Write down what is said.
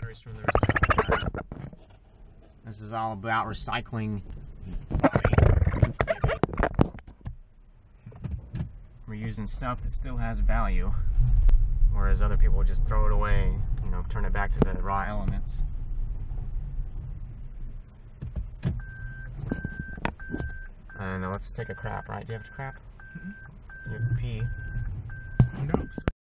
batteries from the recycling. This is all about recycling. We're using stuff that still has value, whereas other people just throw it away, you know, turn it back to the raw elements. And let's take a crap, right? Do you have to crap? You have to pee.